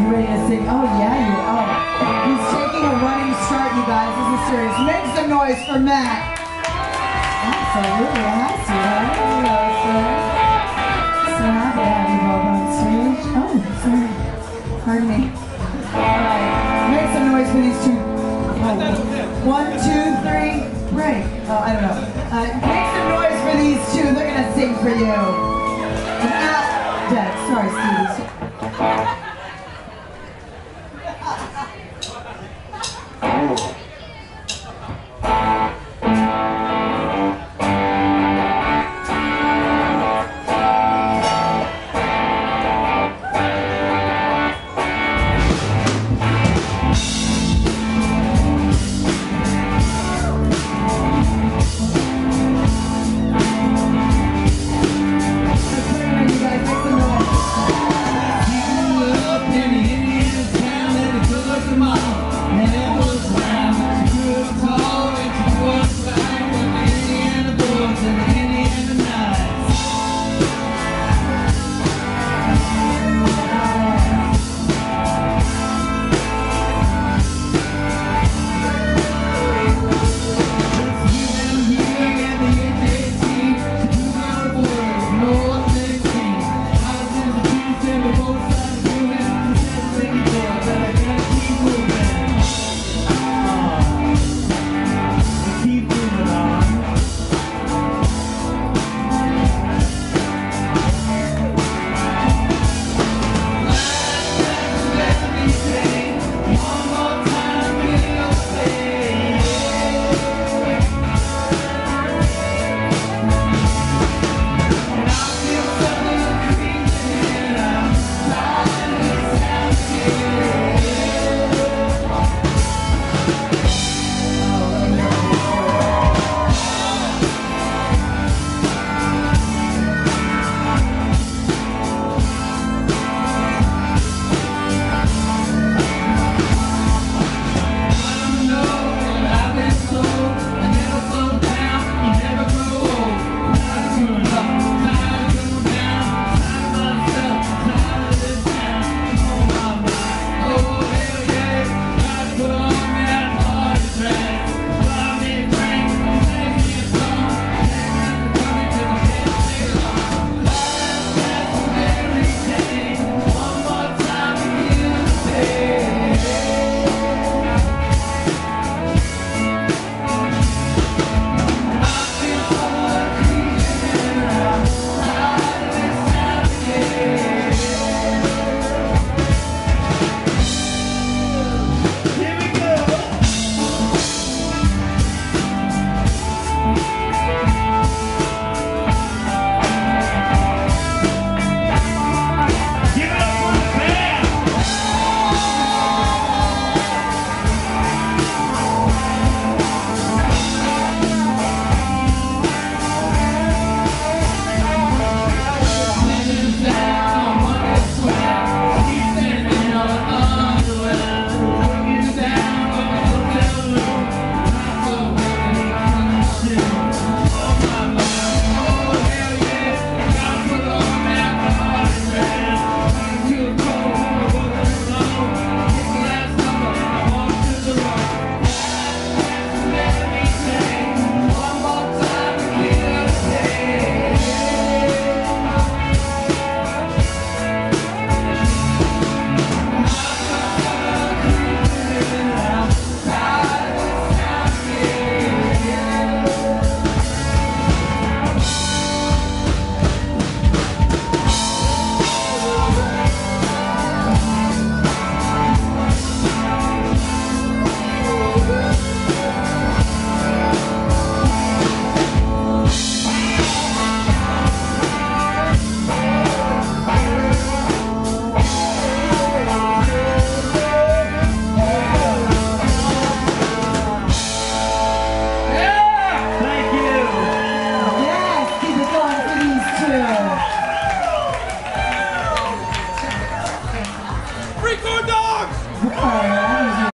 you ready to sing? Oh yeah, you are. He's taking a running start, you guys. This is serious. Make some noise for Matt. Absolutely, has to, right? So happy to have you both on stage. Oh, sorry. Pardon me. All right, make some noise for these two. Oh. 1, 2, 3, break. Oh, I don't know.